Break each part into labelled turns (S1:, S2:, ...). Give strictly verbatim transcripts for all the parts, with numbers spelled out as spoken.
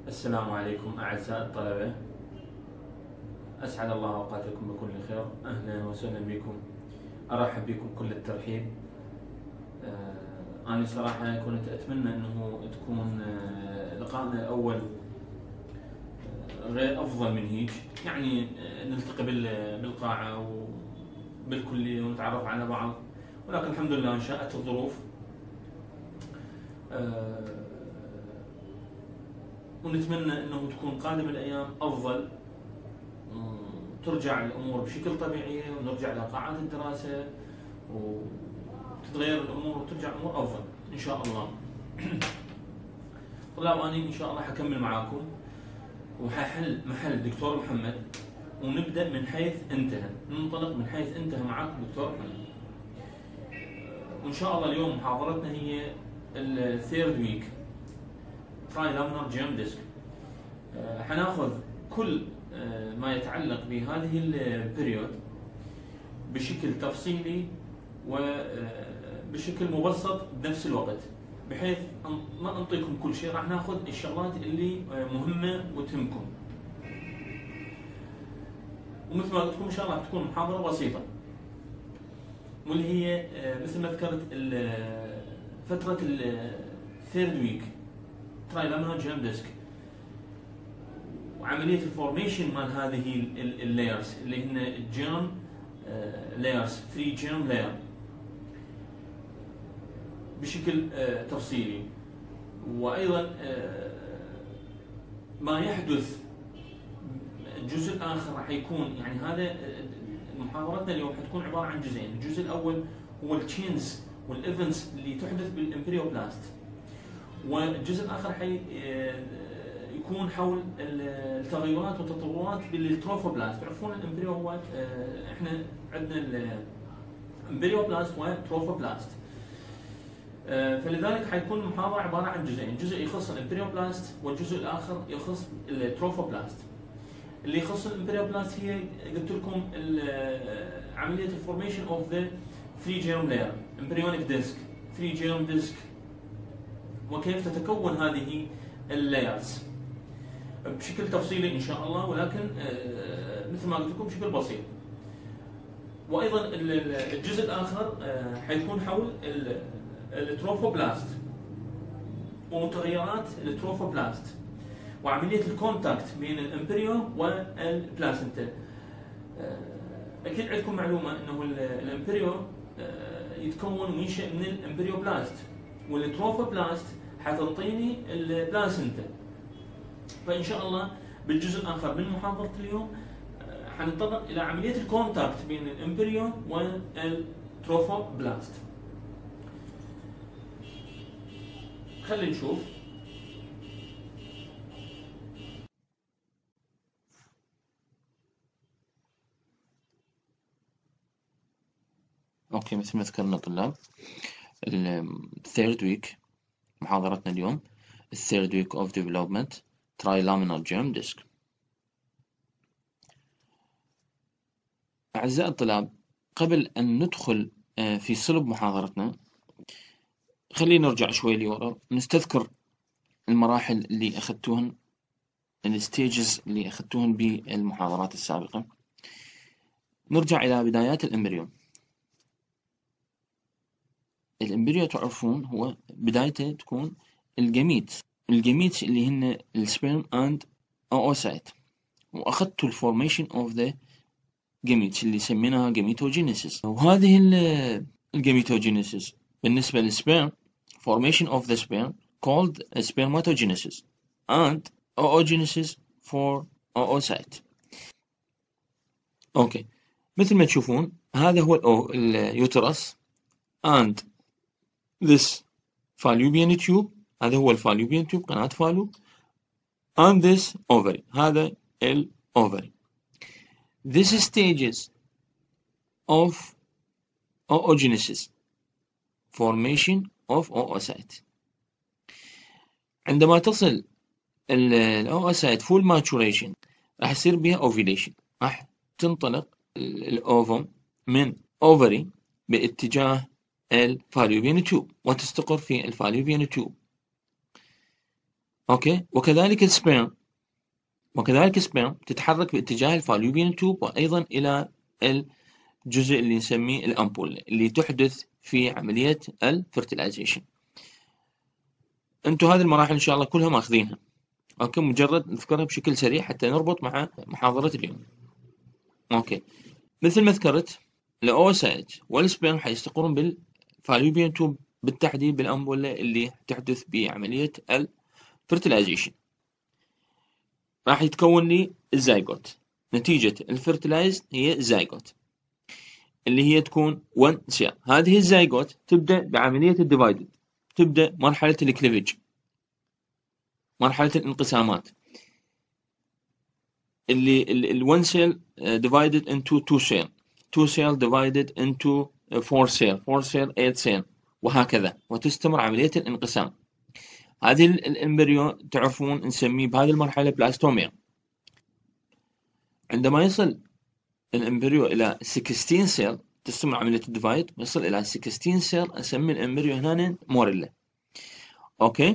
S1: السلام عليكم أعزائي الطلبة، أسعد الله أوقاتكم بكل خير. أهلا وسهلا بكم، أرحب بكم كل الترحيب. آه أنا صراحة كنت أتمنى أنه تكون آه لقائنا الأول آه غير أفضل من هيك، يعني آه نلتقي بالقاعة وبالكلية ونتعرف على بعض، ولكن الحمد لله إن شاءت الظروف. آه ونتمنى أنه تكون قادم الأيام أفضل، ترجع الأمور بشكل طبيعي ونرجع لقاعات الدراسة وتتغير الأمور وترجع الأمور أفضل إن شاء الله. طلاب أنا إن شاء الله حكمل معاكم وححل محل دكتور محمد، ونبدأ من حيث انتهى، ننطلق من حيث انتهى معاكم دكتور محمد. وإن شاء الله اليوم محاضرتنا هي الثيرد ويك تراي لامينار جيم ديسك. حناخذ كل ما يتعلق بهذه البريود بشكل تفصيلي وبشكل مبسط بنفس الوقت، بحيث ما انطيكم كل شيء، راح ناخذ الشغلات اللي مهمه وتهمكم. ومثل ما قلت لكم ان شاء الله راح تكون محاضره بسيطه، واللي هي مثل ما ذكرت فتره الثيرد ويك تراي لامينار جيم ديسك، وعمليه الفورميشن مال هذه اللايرز اللي هن الجيرم لايرز، ثري جيرم لاير بشكل تفصيلي. وايضا ما يحدث الجزء الاخر راح يكون، يعني هذا محاضرتنا اليوم حتكون عباره عن جزئين. الجزء الاول هو التشينز والايفنتس اللي تحدث بالامبريوبلاست، والجزء الاخر حي يكون حول التغيرات والتطورات بالتروفوبلاست. تعرفون الامبريو هو احنا عندنا الامبريوبلاست والتروفوبلاست، فلذلك حيكون المحاضره عباره عن جزئين، جزء يخص الامبريوبلاست والجزء الاخر يخص التروفوبلاست. اللي يخص الامبريوبلاست هي قلت لكم عمليه الفورميشن اوف ذا ثري جيرم لاير، امبريونيك ديسك، ثري جيرم ديسك، وكيف تتكون هذه اللايرز بشكل تفصيلي ان شاء الله، ولكن مثل ما قلت لكم بشكل بسيط. وايضا الجزء الاخر حيكون حول التروفوبلاست ومتغيرات التروفوبلاست وعمليه الكونتاكت بين الامبريو والبلاسنتا. اكيد عندكم معلومه انه الامبريو يتكون وينشا من الامبريوبلاست، والتروفوبلاست حتنطيني البلاسنتا. فان شاء الله بالجزء الاخر من محاضره اليوم حنتطرق الى عمليه الكونتاكت بين الامبريو والتروفوبلاست. خلينا نشوف.
S2: اوكي، مثل ما ذكرنا طلاب، الثيرد ويك محاضرتنا اليوم الثيرد ويك اوف ديفلوبمنت ترايلامينال جيرم ديسك. أعزائي الطلاب، قبل أن ندخل في صلب محاضرتنا خلينا نرجع شوي لورا، نستذكر المراحل اللي أخذتوهن، الستيجز اللي أخذتوهن بالمحاضرات السابقة. نرجع إلى بدايات الإمبريو. الإمبريو تعرفون هو بدايته تكون الجميت الجميت اللي هن السبرم اند oocyte، واخذتوا الفورميشن اوف ذا جميتس اللي سميناها جميتوجينيسيس. وهذه الجميتوجينيسيس بالنسبه للسبرم formation of the sperm called spermatogenesis and oogenesis for oocyte. اوكي، مثل ما تشوفون هذا هو اليوترس and this fallopian tube، هذا هو الفالوبيان تيوب، قناة فالو، and this ovary، هذا ال ovary. This stages of oogenesis formation of oocyte. عندما تصل ال oocyte full maturation راح يصير بها ovulation، راح تنطلق الأوفم من ovary باتجاه الفالوبيان تيوب وتستقر في الفالوبيان تيوب. اوكي. وكذلك السبيرم وكذلك السبيرم تتحرك باتجاه الفالوبيان توب وايضا الى الجزء اللي نسميه الامبول اللي تحدث في عمليه الفرتلايزيشن. انتم هذه المراحل ان شاء الله كلها ماخذينها، اوكي، مجرد نذكرها بشكل سريع حتى نربط مع محاضره اليوم. اوكي، مثل ما ذكرت الاوسايت والسبيرم حيستقرون بالفالوبيان توب، بالتحديد بالامبولا اللي تحدث بعمليه الفرتلايزيشن. راح يتكون لي الزايجوت. نتيجه الفرتلايز هي الزايجوت اللي هي تكون واحد سيل. هذه الزايجوت تبدا بعمليه الديفايدد، تبدا مرحله الكليفج، مرحله الانقسامات، اللي ال one cell uh, divided into two cell two cell divided into four cell four cell eight cell وهكذا، وتستمر عملية الانقسام. هذه الامبريو تعرفون نسميه بهذه المرحلة بلاستوميا. عندما يصل الامبريو إلى ستاشر cell تستمر عملية الديفايد، يصل إلى ستاشر cell نسمي الامبريو هنا موريلا. أوكي.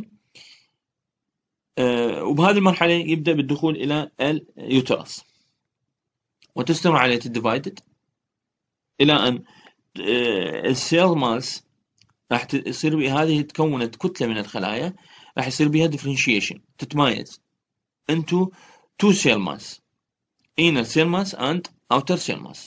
S2: أه وبهذه المرحلة يبدأ بالدخول إلى اليوترس، وتستمر عملية الديفايدد إلى أن أه السيل ماس راح يصير بهذه تكونت كتلة من الخلايا، راح يصير بها differentiation، تتمايز into two cell mass inner cell mass and outer cell mass.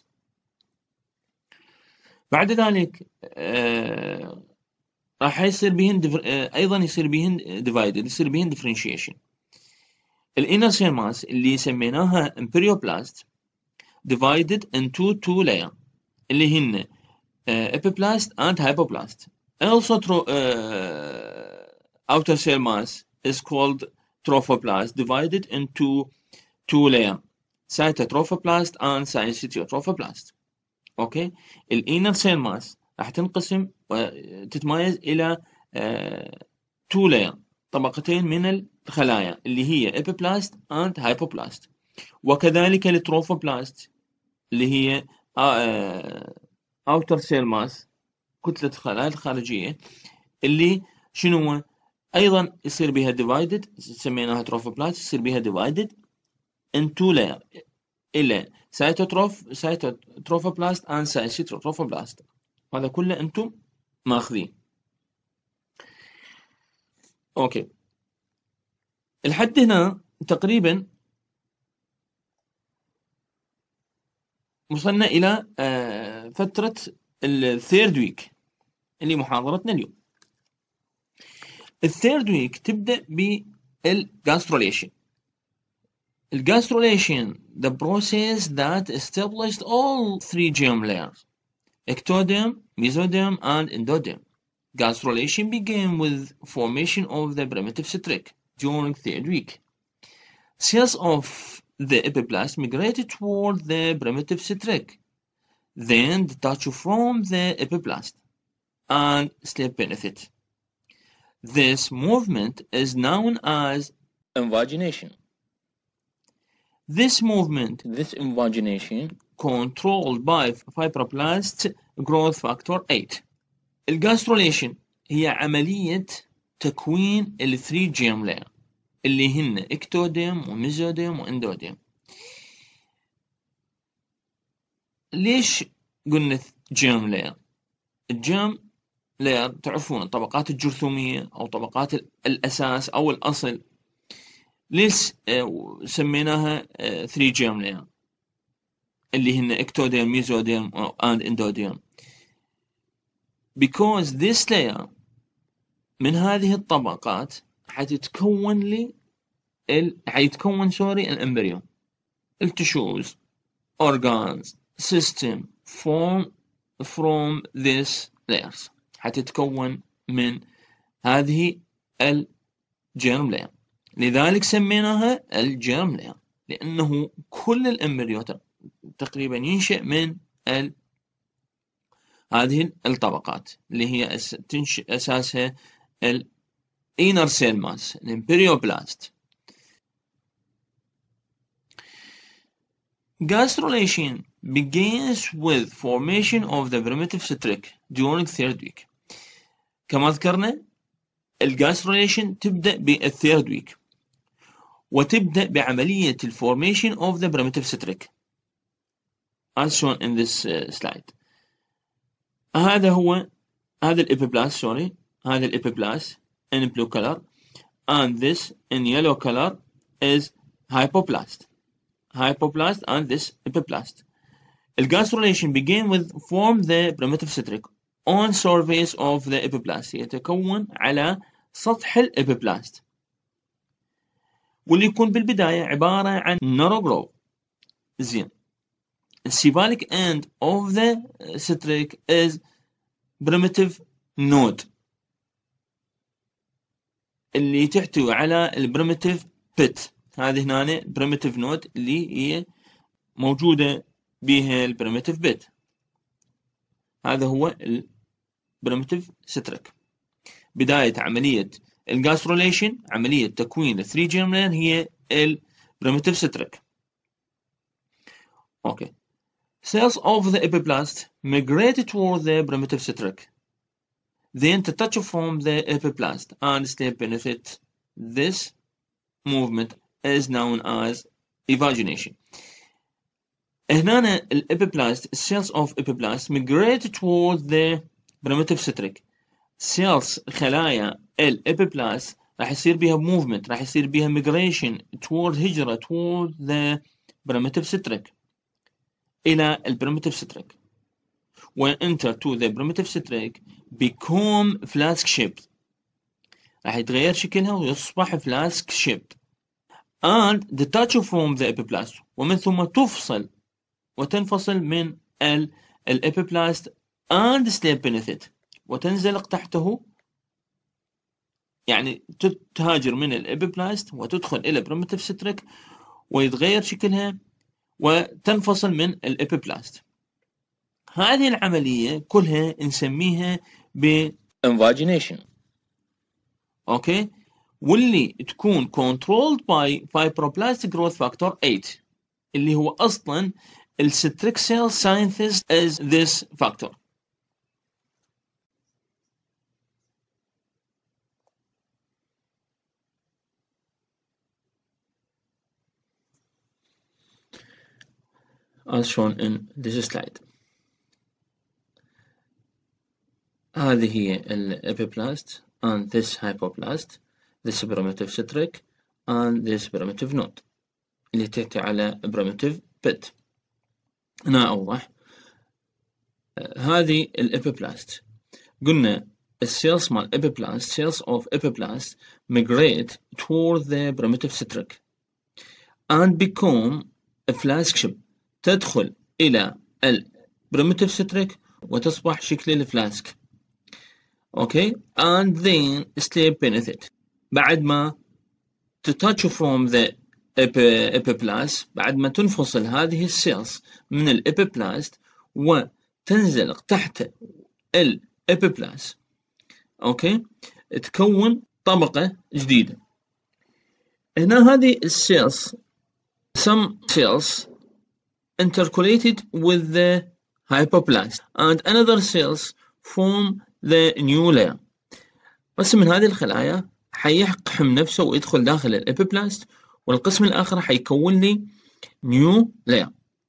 S2: بعد ذلك أه راح يصير بهن دف... ايضا يصير بهن divided، يصير بهن differentiation. الانر سيل ماس اللي سميناها امبريوبلاست divided into two layer اللي هن uh, epiblast and hypoblast. Also tro... uh, outer cell mass is called trophoblast divided into two layer cytotrophoblast and syncytotrophoblast. اوكي. الانر سيل ماس راح تنقسم وتتمايز إلى تو لاير، طبقتين من الخلايا اللي هي epiblast and hypoblast. وكذلك التروفوبلاست اللي هي outer cell mass كتلة الخلايا الخارجية اللي شنو أيضا يصير بها divided، سميناها تروفوبلاست، يصير بها divided in two layer إلى cytotroph cytotrophoblast and syncytotrophoblast. هذا كله أنتم ماخذين. أوكي، الحد هنا تقريبا وصلنا إلى فترة الثيرد ويك اللي محاضرتنا اليوم. الثيرد ويك تبدأ بالجاستروليشن. الجاستروليشن the process that established all three germ layers: ectoderm, mesoderm, and endoderm. Gastrulation began with formation of the primitive streak during third week. Cells of the epiblast migrated toward the primitive streak, then detach from the epiblast and sleep beneath it. This movement is known as invagination. This movement, this invagination, controlled by fibroblast growth factor eight. الجاستروليشن هي عملية تكوين ال three germ layer اللي هن اكتوديم وميزوديم واندوديم. ليش قلنا germ layer؟ الجيرم لاير تعرفون الطبقات الجرثومية أو طبقات الأساس أو الأصل. ليش سميناها three germ layer اللي هن اكتوديم ميزوديم and اندوديم؟ because this layer من هذه الطبقات حتتكون لي ال... حيتكون سوري الامبريو، التشوز organs system form from this layers، حتتكون من هذه الجيرم لاير. لذلك سميناها الجيرم لاير لأنه كل الامبريو تقريبا ينشأ من ال هذه الطبقات اللي هي أس... تنشئ أساسها ال inner cell mass الامبريوبلاست. Gastrulation begins with formation of the primitive streak during third week. كما ذكرنا الجاستروليشن تبدأ بالثيرد ويك، وتبدأ بعملية الفورميشن of the primitive citric as shown in this uh, slide. هذا هو هذا الإبيبلاست سوري هذا الإبيبلاست in blue color, and this in yellow color is hypoplast. Hypoplast and this epiplast. الجاستروليشن begin with form the primitive citric on surface of the epiplast. يتكون على سطح الإبيبلاست، واللي يكون بالبداية عبارة عن narrow grove. زين. السيفاليك end of the citric is primitive node اللي تحتوي على البريمتيف بيت. هذه هنا primitive node اللي هي موجودة بها البريمتيف بيت. هذا هو البريمتيف citric. بداية عملية الجاستروليشن، عملية تكوين ال three germ layer، هي البريمتيف citric. Okay. Cells of the epiplast migrate toward the primitive citric, then detach from the epiplast and stay beneath it. This movement is known as evagination. هنا الإبيبلاست cells of epiplast migrate toward the primitive citric. cells خلايا الإبيبلاست راح يصير بها movement، راح يصير بها migration toward هجرة toward the primitive citric إلى البريمتيف citric. When enter to the primitive citric become flask shaped. راح يتغير شكلها ويصبح flask shaped and detach from the epiplast، ومن ثم تفصل وتنفصل من ال epiplast and stay beneath it، وتنزلق تحته، يعني تهاجر من الابيبلاست وتدخل إلى primitive citric ويتغير شكلها وتنفصل من الابيبلاست. هذه العملية كلها نسميها ب invagination. اوكي، واللي تكون controlled by fibroblast growth factor eight اللي هو اصلا الcitric cell synthesis as this factor. as shown in this slide. هذه هي الابيبلاست and this hypoplast, this primitive citric and this primitive node اللي تأتي على primitive bed. هنا أوضح. هذه الابيبلاست، قلنا السيلز مال الابيبلاست cells of epiplast migrate toward the primitive citric and become a flask ship. تدخل إلى البريمتيف citric وتصبح شكل الفلاسك. اوكي، and then stay beneath it. بعد ما detach from the epiplast، بعد ما تنفصل هذه السيلز من الابيبلاست وتنزلق تحت الابيبلاست، اوكي، تكون طبقة جديدة. هنا هذه السيلز some cells intercalated with the hypoplast and another cells form the new layer. قسم من هذه الخلايا حيقحم نفسه ويدخل داخل الابيبلاست، والقسم الآخر حيكون لي new layer.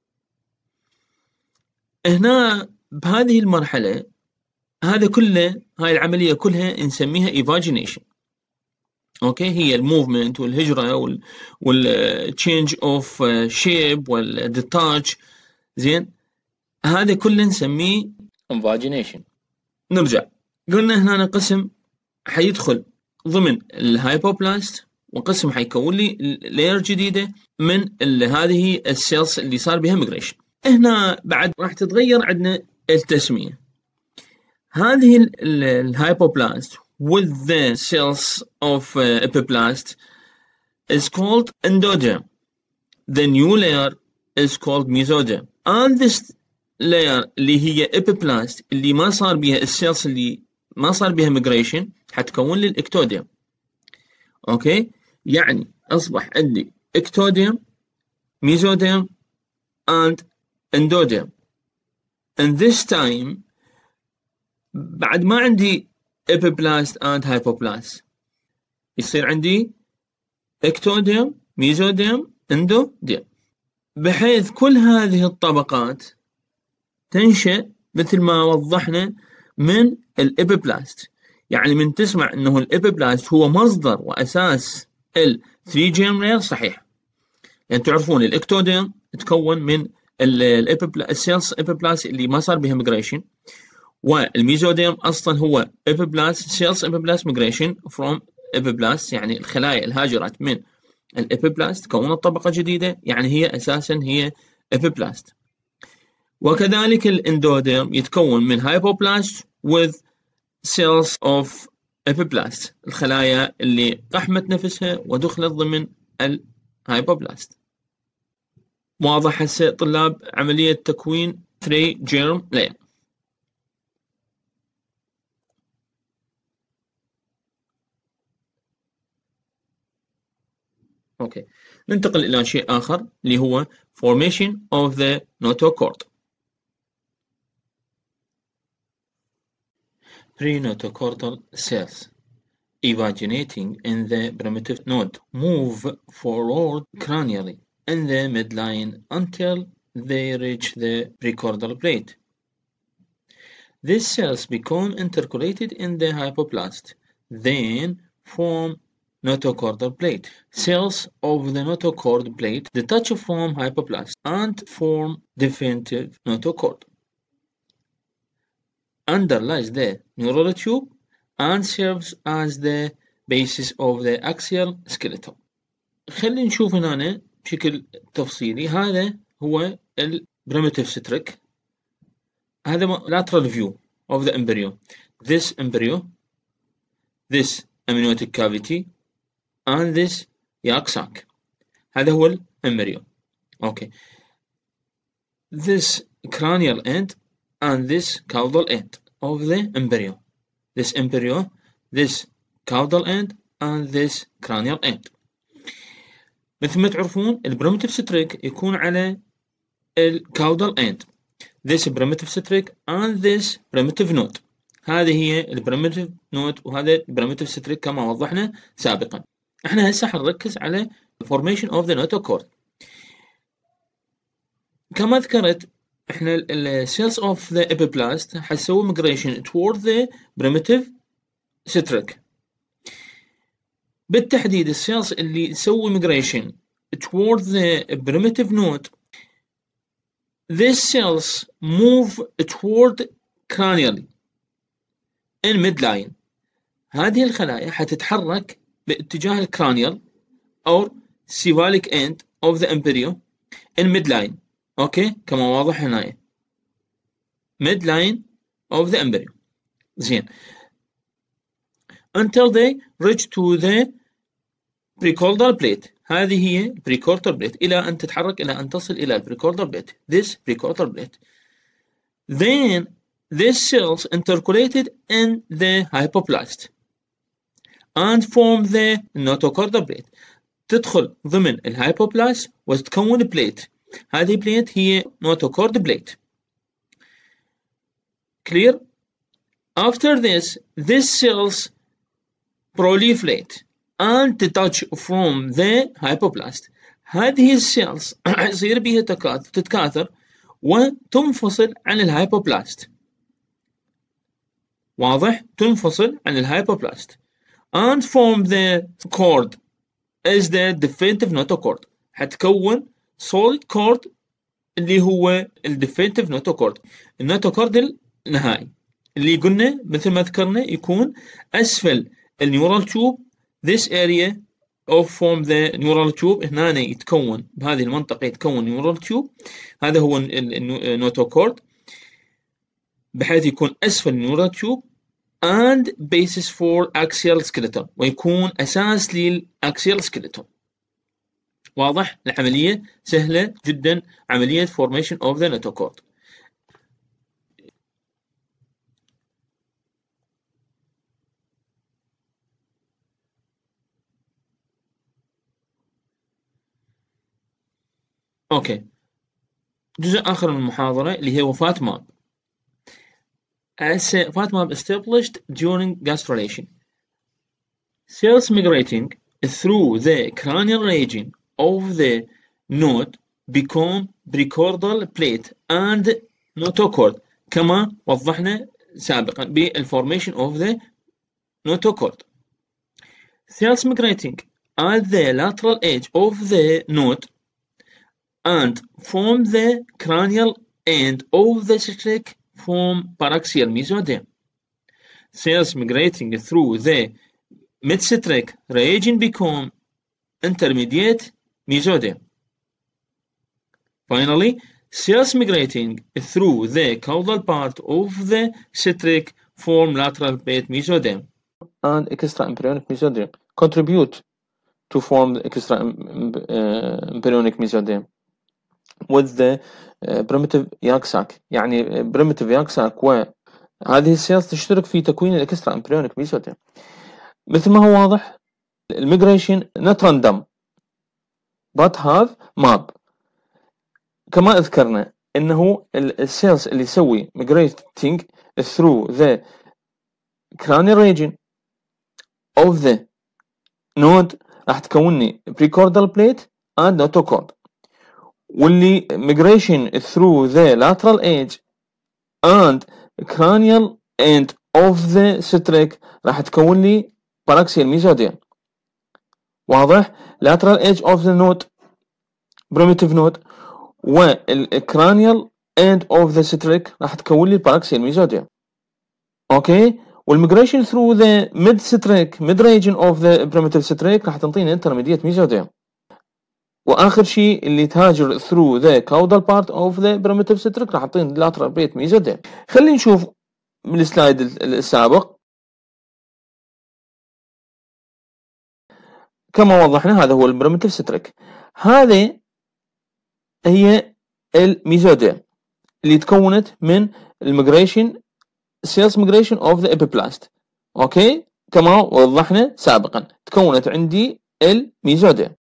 S2: هنا بهذه المرحلة هذا كله، هاي العملية كلها نسميها evagination. اوكي، هي الموفمنت والهجرة وال والتشينج اوف شيب والديتاتش. زين، هذا كله نسميه invagination. نرجع، قلنا هنا قسم حيدخل ضمن الهايبوبلاست وقسم حيكون لي لاير جديدة من هذه السيلز اللي صار بها ميجريشن. هنا بعد راح تتغير عندنا التسمية. هذه الهايبوبلاست with the cells of uh, epiplast is called endoderm. The new layer is called mesoderm. And this layer اللي هي epiplast اللي ما صار بها السيلز اللي ما صار بها migration حتكون لي الاكتوديرم. اوكي، يعني اصبح عندي اكتوديرم، mesoderm and endoderm. And this time بعد ما عندي epiblast and hypoblast. يصير عندي ectoderm mesoderm endoderm، بحيث كل هذه الطبقات تنشأ مثل ما وضحنا من الإبيبلاست. يعني من تسمع أنه الإبيبلاست هو مصدر وأساس ال ثري germ layer صحيح، يعني تعرفون الإكتوديرم تكون من السيلز إبيبلاست اللي ما صار بها ميجريشن، والميزوديرم أصلا هو إبيبلاست سيلز إبيبلاست ميجريشن فروم إبيبلاست، يعني الخلايا الهاجرت من الإبيبلاست كونت طبقة جديدة، يعني هي أساسا هي إبيبلاست. وكذلك الاندوديرم يتكون من هايبوبلاست with cells of epiblast، الخلايا اللي قحمت نفسها ودخلت ضمن الهايبوبلاست. واضح هسه طلاب عملية تكوين ثري germ layer. اوكي، ننتقل الى شيء اخر اللي هو formation of the notochord. Prenotochordal cells evaginating in the primitive node move forward cranially in the midline until they reach the precaudal plate. These cells become intercalated in the hypoblast, then form notochordal plate. Cells of the notochord plate detach from hypoblast and form definitive notochord. Underlies the neural tube and serves as the basis of the axial skeleton. خلينا نشوف هنا بشكل تفصيلي. هذا هو ال primitive citric. هذا lateral view of the embryo. This embryo, this amniotic cavity, and this yolk sac. هذا هو الامبريو. Okay. This cranial end and this caudal end of the embryo. This embryo, this caudal end and this cranial end. مثل ما تعرفون البريمتيف ستريك يكون على الكاودال end. This primitive ستريك and this primitive node. هذه هي البريمتيف نود وهذا البريمتيف ستريك كما وضحنا سابقا. احنا هسه حنركز على formation of the notochord. كما ذكرت احنا ال cells of the epiblast حتسوي migration toward the primitive ستريك. بالتحديد السيلز اللي تسوي migration toward the primitive node, these cells move toward cranially in midline. هذه الخلايا حتتحرك باتجاه الكرانيال أو cephalic end of the embryo in midline. أوكي كما واضح هنا midline of the embryo. زين. until they reach to the precaudal plate. هذه هي precaudal plate إلى أن تتحرك إلى أن تصل إلى precaudal plate. This precaudal plate. Then these cells intercalated in the hypoblast and form the notochordal plate. تدخل ضمن الهايبوبلاست وتكون بليت. هذه بليت هي notochord plate. Clear? After this, these cells proliferate and detach from the hypoblast. هذه السيلز يصير بها تتكاثر وتنفصل عن الهايبوبلاست. واضح؟ تنفصل عن الهايبوبلاست and form the cord is the definitive notochord. حتكون solid cord اللي هو ال definitive notochord. النوتوكورد النهائي اللي قلنا مثل ما ذكرنا يكون أسفل النيورال تيوب. This area of form the neural tube. هنا يتكون بهذه المنطقة يتكون neural tube. هذا هو النوتوكورد بحيث يكون أسفل النيورال تيوب and basis for axial skeleton ويكون أساس للأكسيال skeleton. واضح؟ العملية سهلة جدا، عملية formation of the notochord. اوكي، جزء آخر من المحاضرة اللي هي وفاة ماب. as FATMAP established during gastrulation. Cells migrating through the cranial region of the node become precaudal plate and notochord كما وضحنا سابقا بالformation of the notochord. Cells migrating at the lateral edge of the node and form the cranial end of the cistric form paraxial mesoderm. Cells migrating through the midcistric region become intermediate mesoderm. Finally, cells migrating through the caudal part of the cistric form lateral plate mesoderm and extra-embryonic mesoderm contribute to form the extra-embryonic mesoderm with the uh, primitive yolk sac. يعني primitive yolk sac وهذه السيلز تشترك في تكوين الاكسترا امبريونيك ميزوديرم. مثل ما هو واضح الميجريشن not random but have map. كما ذكرنا انه السيلز اللي يسوي migrating through the cranial region of the node راح تكون لي precaudal plate and notochord، واللي migration through the lateral edge and cranial end of the cistric راح تكون لي paraxial mesoderm. واضح؟ lateral edge of the node primitive node والcranial end of the cistric راح تكون لي paraxial mesoderm. اوكي؟ والmigration through the mid cistric mid region of the primitive cistric راح تنطينا intermediate mesoderm. واخر شيء اللي تهاجر through the caudal part of the primitive cistric راح تعطينا lateral plate mesoderm. خلينا نشوف بالسلايد السابق كما وضحنا هذا هو البريمتيف ستريك. هذه هي الميزوديرم اللي تكونت من الميجريشن سيلز ميجريشن اوف ذا ابيبلاست. اوكي كما وضحنا سابقا تكونت عندي الميزوديرم.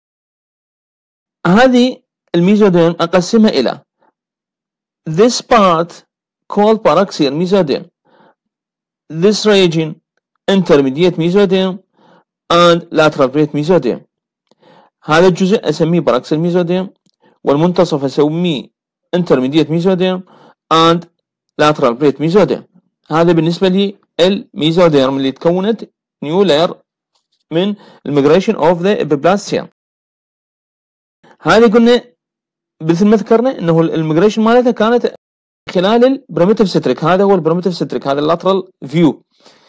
S2: هذه الميزوديرم اقسمها الى this part called paraxial mesoderm, this region intermediate mesoderm and lateral plate mesoderm. هذا الجزء اسميه paraxial mesoderm والمنتصف اسميه intermediate mesoderm and lateral plate mesoderm. هذا بالنسبة لي الميزوديرم اللي تكونت new layer من الميجريشن اوف ذا ابيبلاست سيل. هذه قلنا مثل ما ذكرنا انه الميجريشن مالتها كانت خلال البريمتيف ستريك. هذا هو البريمتيف ستريك، هذا اللاترال فيو.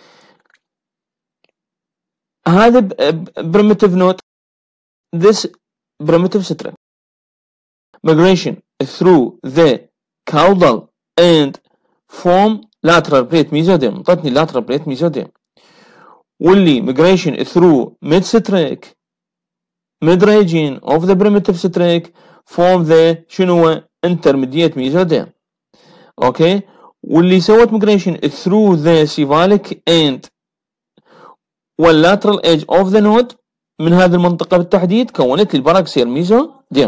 S2: هذا بريمتيف نوت this primitive ستريك migration through the caudal and form lateral plate mesoderm. اعطتني lateral plate mesoderm. واللي migration through mid ستريك mid region of the primitive ستريك form the شنو intermediate mesoderm. اوكي واللي سوت migration through the cephalic end والlateral edge of the node من هذه المنطقة بالتحديد كونت لي الباراكسيال ميزوديرم.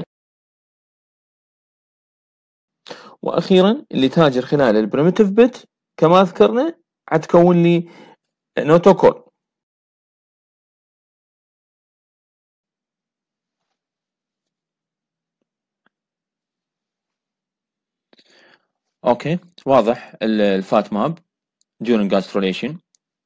S2: واخيرا اللي تهاجر خلال البريمتيف بت كما ذكرنا حتكون لي نوتوكول. اوكي واضح الفات ماب during gastrulation.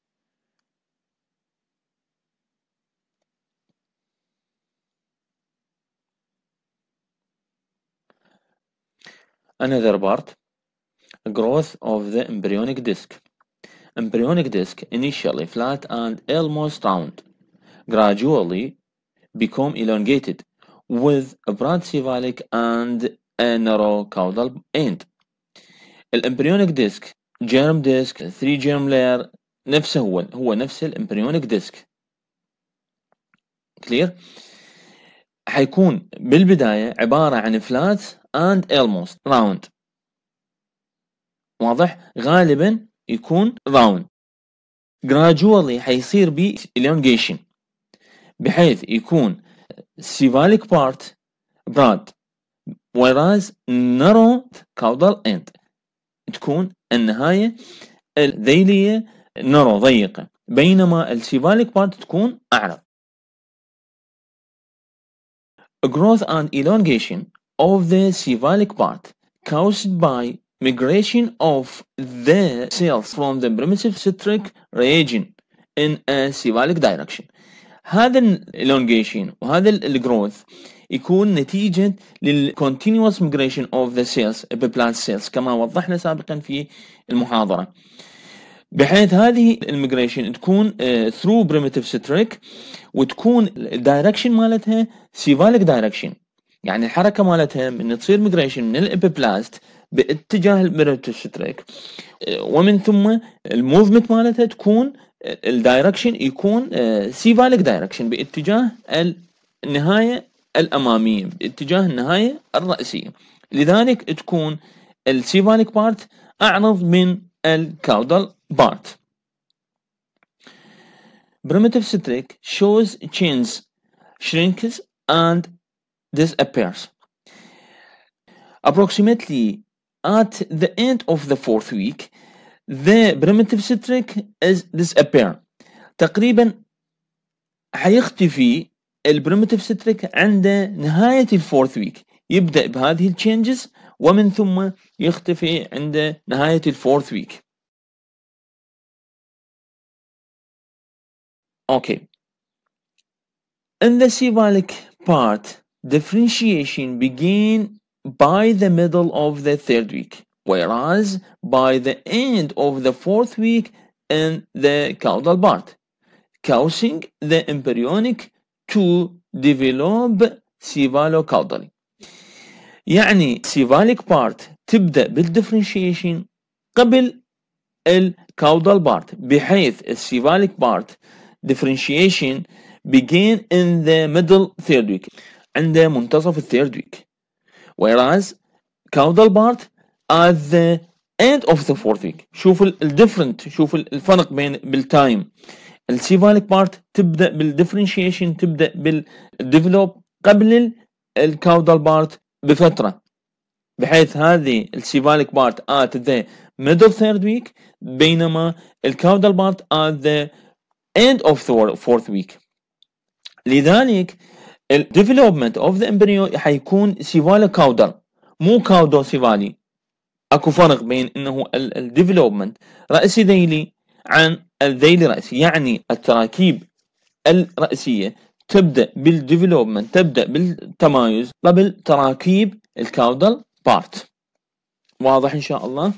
S2: Another part, growth of the embryonic disc. Embryonic disc initially flat and almost round, gradually become elongated with a broad cephalic and a narrow caudal end. الامبريونيك ديسك جيرم ديسك ثري جيرم لاير نفسه هو هو نفس الامبريونيك ديسك. كلير؟ حيكون بالبداية عبارة عن flat and almost round. واضح؟ غالبا يكون round. gradually حيصير بي elongation بحيث يكون cephalic part broad whereas narrow caudal end. تكون النهاية الذيلية نرو ضيقة، بينما السيفاليك بارت تكون أعرض. Growth and elongation of the cephalic part caused by migration of the cells from the primitive citric region in a cephalic direction. هذا الالونجيشن وهذا الجروث يكون نتيجة للcontinuous migration of the cells epiplant cells كما وضحنا سابقا في المحاضرة، بحيث هذه الميجريشن تكون uh, through primitive citric وتكون الدايركشن مالتها cephalic direction، يعني الحركة مالتها من تصير ميجريشن من الابيبلاست باتجاه البريمتيف citric ومن ثم الموفمنت مالتها تكون الدايركشن يكون cephalic direction باتجاه النهاية الأمامية، باتجاه النهاية الرأسية. لذلك تكون الcephalic بارت أعرض من الكاودال بارت. Primitive citric shows chains, shrinks and disappears. Approximately at the end of the fourth week, the primitive citric is disappear. تقريبا حيختفي البريمتيف citric عند نهاية الفورث ويك، يبدأ بهذه التشينجز ومن ثم يختفي عند نهاية الفورث ويك. Okay. In the cephalic part, differentiation began by the middle of the third week, whereas by the end of the fourth week in the caudal part, causing the embryonic to develop cephalocaudally. يعني cephalic part تبدأ بالديفرنشيشن قبل الكاودال part، بحيث الcephalic part differentiation began in the middle third week، عند منتصف الثيرد week، whereas caudal part at the end of the fourth week. شوف الديفرنت، شوف الفرق بين بالتايم. الcephalic part تبدأ بالديفرنشيشن، تبدأ بالديفلوب قبل الكاودال part بفترة، بحيث هذه الcephalic part at the middle third week بينما الكاودال part at the end of the fourth week. لذلك ال development of the embryo حيكون cephalocaudal مو caudocefali. اكو فرق بين انه ال development رأسي ذيلي عن الذيلي رأسي، يعني التراكيب الرأسية تبدأ بالديفلوبمنت، تبدأ بالتمايز قبل تراكيب الكاودال بارت. واضح ان شاء الله؟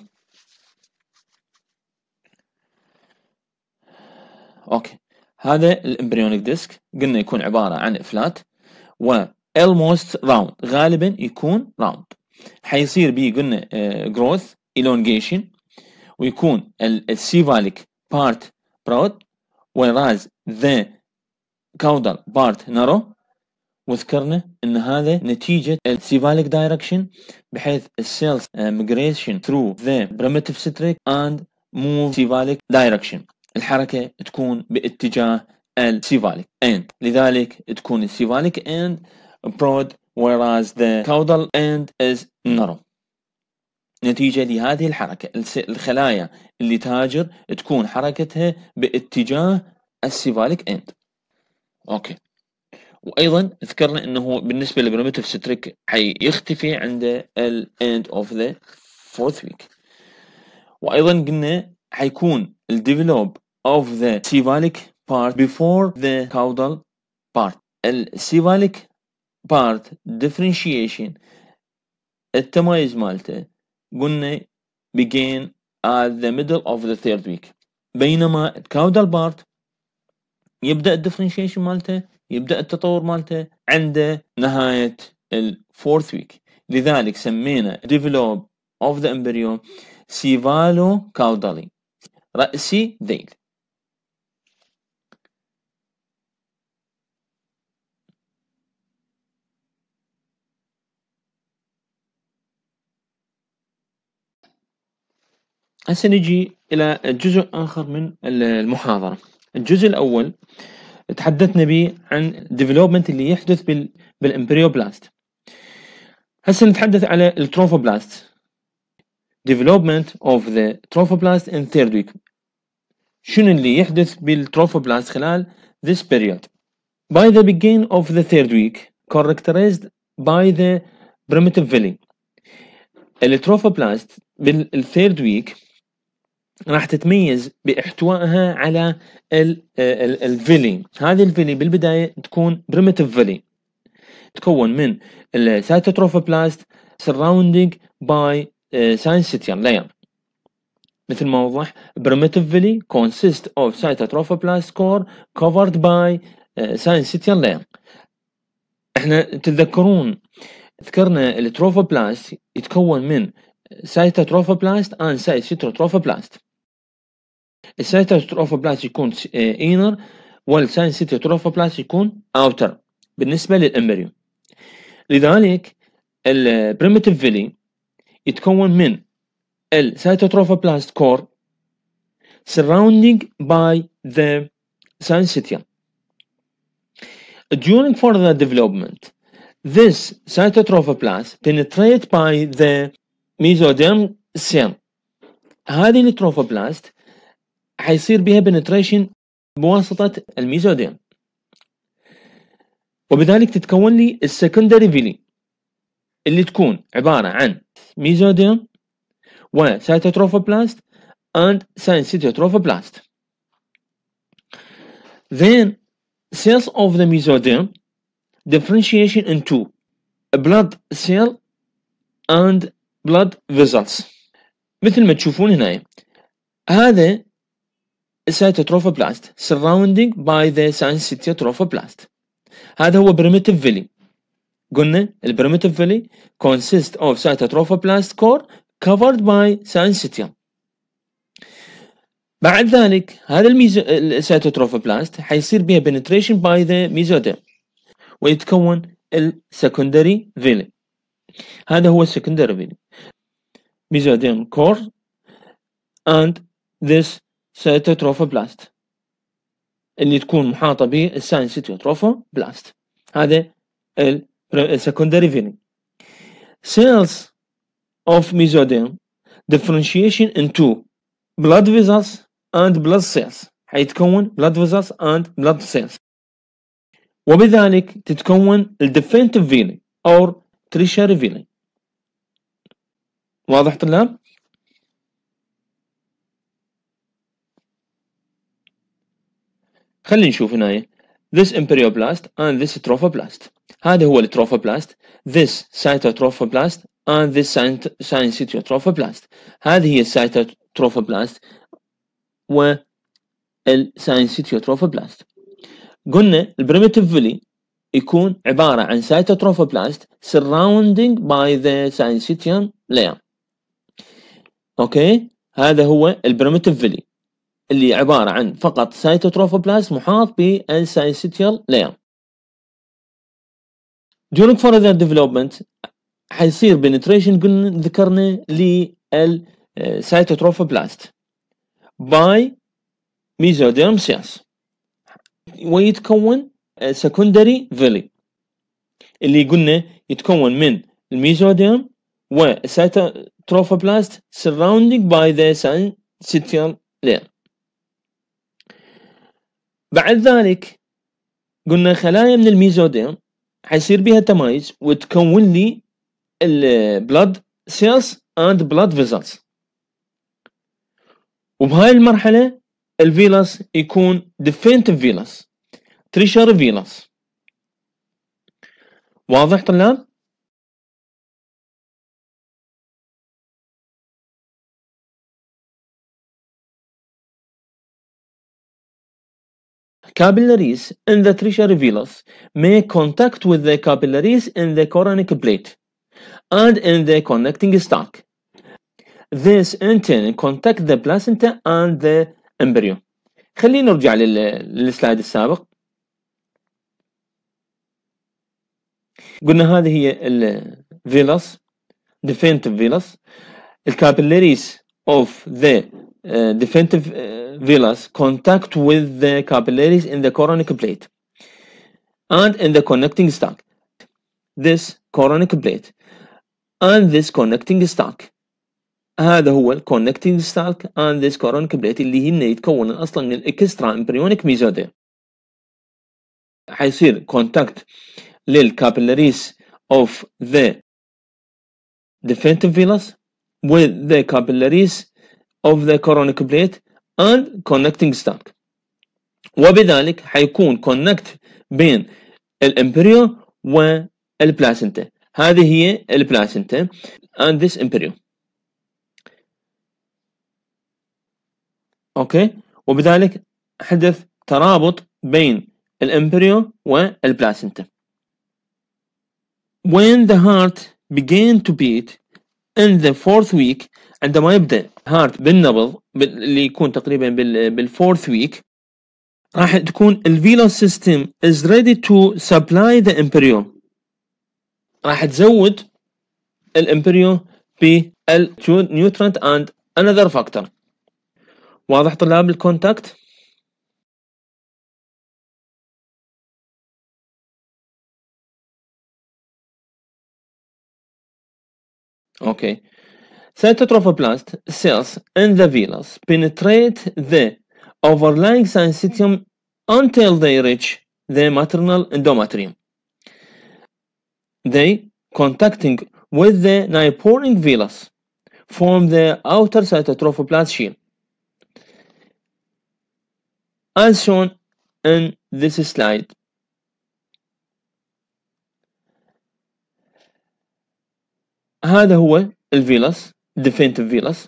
S2: اوكي، هذا الامبريونيك ديسك قلنا يكون عبارة عن فلات و almost round، غالبا يكون راوند. حيصير بيه قلنا جروث elongation ويكون السيفاليك بارت برود whereas the caudal part narrow، وذكرنا ان هذا نتيجة السيفاليك دايركشن، بحيث السيلز migration through the primitive citric and move cephalic direction، الحركة تكون باتجاه السيفاليك end، لذلك تكون السيفاليك end broad whereas the caudal end is narrow. نتيجة لهذه الحركة الخلايا اللي تهاجر تكون حركتها باتجاه السيفاليك end. اوكي، وايضا ذكرنا انه بالنسبة للبريمتيف citric حيختفي عند ال end of the fourth week. وايضا قلنا حيكون ال develop of the cephalic part before the caudal part. ال cephalic part differentiation التمايز مالته قلنا begin at the middle of the third week، بينما الكاودال بارت يبدأ الديفرنشيشن مالته، يبدأ التطور مالته عند نهاية ال fourth week. لذلك سمينا develop of the embryo cephalocaudally، رأسي ذيل. هسه نجي إلى جزء آخر من المحاضرة. الجزء الأول تحدثنا به عن development اللي يحدث بال بالإمبريوبلاست. هسه نتحدث على التروفوبلاست. development of the trophoblast in third week. شنو اللي يحدث بالتروفوبلاست خلال this period. By the beginning of the third week characterized by the primitive villi. التروفوبلاست بالثيرد ويك راح تتميز باحتوائها على الفيلي. هذه الفيلي بالبداية تكون primitive villi، تكون من السيتوتروفوبلاست surrounding by syncytial layer. مثل ما وضح primitive villi consist of cytotrophoblast core covered by syncytial layer. احنا تتذكرون ذكرنا التروفوبلاست يتكون من cytotrophoblast and cytotrophoblast. السيتوتروفوبلاست يكون inner والسيتوتروفوبلاست يكون outer بالنسبة للإمبريو. لذلك البريميتيف فيلي يتكون من السيتوتروفوبلاست core surrounding by the syncytium. During further development, this cytotrophoblast penetrate by the mesoderm cell. هذه التروفوبلاست حيصير بها penetration بواسطة الميزوديرم، وبذلك تتكون لي السكندري فيلي اللي تكون عبارة عن ميزوديرم وسيتوتروفوبلاست and syncytotrophoblast. Then cells of the mesoderm differentiation into blood cell and blood vessels. مثل ما تشوفون هنا هذا السيتوتروفوبلاست surrounding by the syncytotrophoblast. هذا هو primitive villi. قلنا البريميتيف فيلي consist of cytotrophoblast core covered by syncytium. بعد ذلك هذا الميزو السيتوتروفوبلاست حيصير بها penetration by the mesoderm ويتكون السكندري فيلي. هذا هو السكندري فيلي mesoderm core and this cytotrophoblast اللي تكون محاطة به السيتوتروفوبلاست. هذا السكندري فيلي. Cells of mesoderm differentiation into blood vessels and blood cells. حيتكون blood vessels and blood cells، وبذلك تتكون الديفينتيف فيلي أو tertiary فيلي. واضح طلاب؟ خلينا نشوف هنا this embryoblast and this trophoblast. هذا هو التروفوبلاست this cytotrophoblast and this syncytotrophoblast. هذه هي السيتوتروفوبلاست والسينسيتوتروفوبلاست. قلنا البريميتيف فيلي يكون عبارة عن cytotrophoblast surrounding by the syncytium layer. اوكي، هذا هو البريميتيف فيلي اللي عبارة عن فقط cytotrophoblast محاط بالسyncytial layer. During further development حيصير penetration قلنا ذكرنا للسيتوتروفوبلاست by mesoderm cells ويتكون secondary villi اللي قلنا يتكون من الميزوديرم والسيتوتروفوبلاست surrounding by the syncytial layer. بعد ذلك قلنا خلايا من الميزوديرم حيصير بها تمايز وتكون لي البلاد سيلز اند بلاد فيزلز، وبهاي المرحلة الفيلاس يكون ديفينتيف فيلاس تريشر فيلاس. واضح طلاب؟ Capillaries in the tertiary villus may contact with the capillaries in the coronic plate and in the connecting stalk. This in turn contact the placenta and the embryo. خلينا نرجع للسلايد السابق. قلنا هذه هي الفيلس definitive villus. The capillaries of the uh, definitive uh, villus contact with the capillaries in the coronic plate and in the connecting stalk. This coronic plate and this connecting stalk هذا هو الكونكتنج ستالك and this coronic plate اللي هن يتكون اصلا من الاكسترا امبريونيك ميزودير. حيصير كونتاكت للكابيلاريز of the definitive villus with the capillaries of the coronic plate and connecting stalk، وبذلك حيكون كونكت بين الامبريو والبلاسنتا. هذه هي البلاسنتا and this embryo. اوكي، وبذلك حدث ترابط بين الامبريو والبلاسنتا. When the heart began to beat in the fourth week، عندما يبدأ heart بالنبض اللي يكون تقريبا بالفورث ويك، راح تكون الفيلوس سيستم is ready to supply the embryo، راح تزود الامبريو بالنيوترنت and another factor. واضح طلاب الكونتاكت؟ اوكي. Cytotrophoblast cells in the villus penetrate the overlying syncytium until they reach the maternal endometrium. They, contacting with the neighboring villus, form the outer cytotrophoblast shield, as shown in this slide. هذا هو الفيلس definitive villus.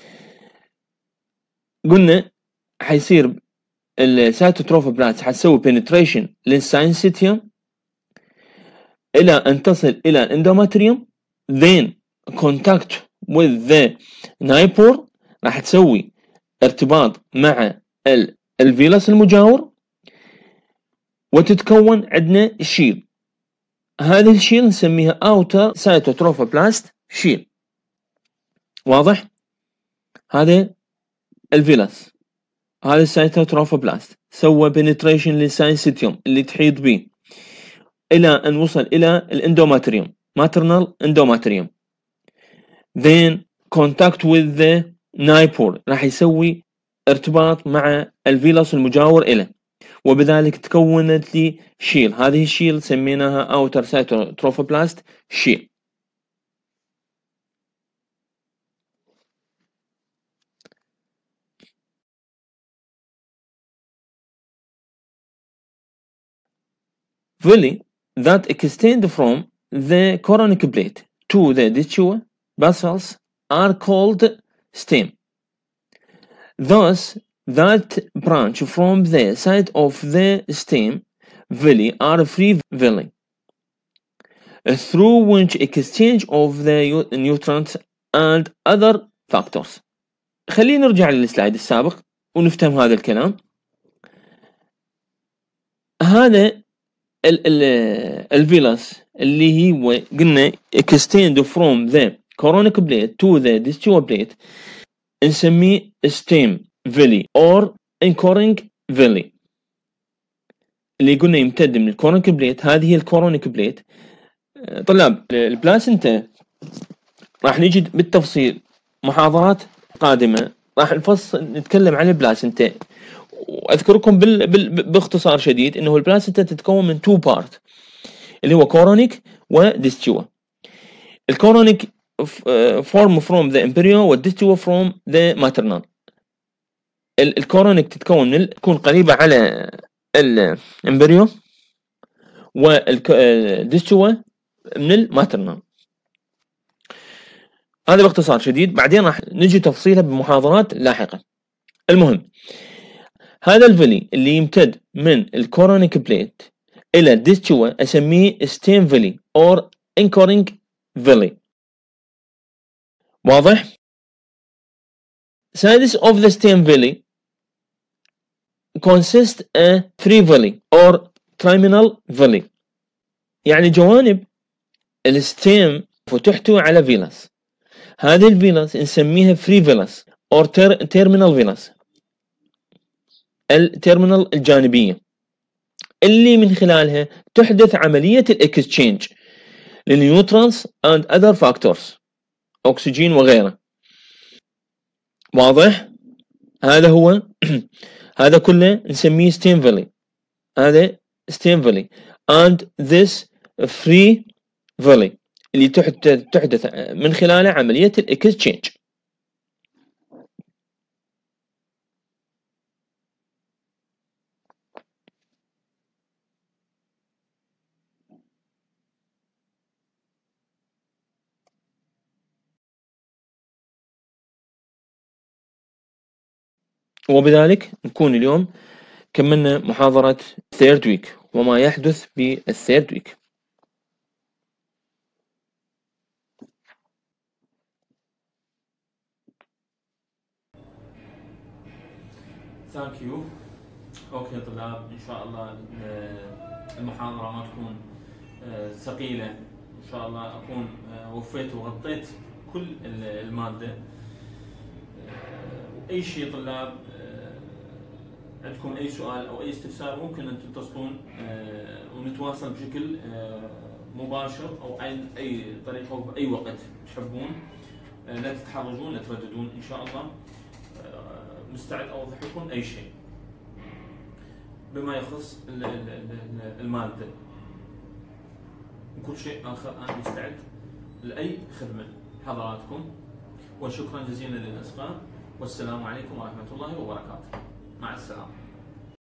S2: قلنا حيصير السيتوتروفوبلاست حتسوي penetration للساينسيتيوم إلى أن تصل إلى الاندوماتريوم، then contact with the نايبور، راح تسوي ارتباط مع الفيلس المجاور، وتتكون عندنا شيل. هذه الشيل نسميها outer cytotrophoblast شيل. واضح؟ هذا الفيلس، هذا السيتوتروفوبلاست سوى penetration للساينسيتيوم اللي تحيط به إلى أن وصل إلى الاندوماتريوم maternal endometrium، then contact with the nipple، راح يسوي ارتباط مع الفيلس المجاور إليه، وبذلك تكونت لي شيل. هذه الشيل سميناها outer cytotrophoblast شيل. villi that extend from the coronic plate to the tissue vessels are called stem. Those that branch from the side of the stem villi are free villi, through which exchange of the nutrients and other factors. خلينا نرجع للسلايد السابق ونفتهم هذا الكلام. هذا الفيلس اللي هو قلنا extend from the coronic plate to the distal plate نسميه stem villi or anchoring villi، اللي قلنا يمتد من الكورونيك بليت. هذه هي الكورونيك بليت. طلاب البلاسنتا راح نجي بالتفصيل محاضرات قادمة، راح نفصل نتكلم عن البلاسنتا. واذكركم بال... بال... باختصار شديد انه البلاسنتا تتكون من تو بارت اللي هو كورونيك وديستيوا. الكورونيك فورم فروم ذا امبريو والديستيوا فروم ذا ماترنال. الكورونيك تتكون من تكون قريبة على الامبريو، والديستيوا من الماترنال. هذا باختصار شديد، بعدين راح نجي تفصيلها بمحاضرات لاحقة. المهم هذا الفيلي اللي يمتد من الكورونيك بليت إلى الديستيوا أسميه ستيم فيلي or anchoring villei. واضح؟ Sides of the stem villei consist a three villei or terminal villei، يعني جوانب الستيم فتحتوي على فيلس. هذه الفيلس نسميها free villus or terminal villus، التيرمينال الجانبية، اللي من خلالها تحدث عملية الاكسشينج للنيوترونز and other factors، أكسجين وغيره. واضح؟ هذا هو هذا كله نسميه ستينفيلي، هذا ستينفيلي and this free valley اللي تحدث من خلاله عملية الاكستشينج. وبذلك نكون اليوم كملنا محاضرة third week وما يحدث بالthird week.
S1: ثانك يو. اوكي طلاب، ان شاء الله المحاضرة ما تكون ثقيلة، ان شاء الله اكون وفيت وغطيت كل المادة. اي شيء طلاب عندكم اي سؤال او اي استفسار ممكن ان تتصلون ونتواصل بشكل مباشر او اي اي طريقه وباي وقت تحبون. لا تتحرجون، لا ترددون، ان شاء الله مستعد اوضح لكم اي شيء بما يخص الماده. وكل شيء اخر انا مستعد لاي خدمه حضراتكم. وشكرا جزيلا للاصغاء، والسلام عليكم ورحمه الله وبركاته. مع السلامه.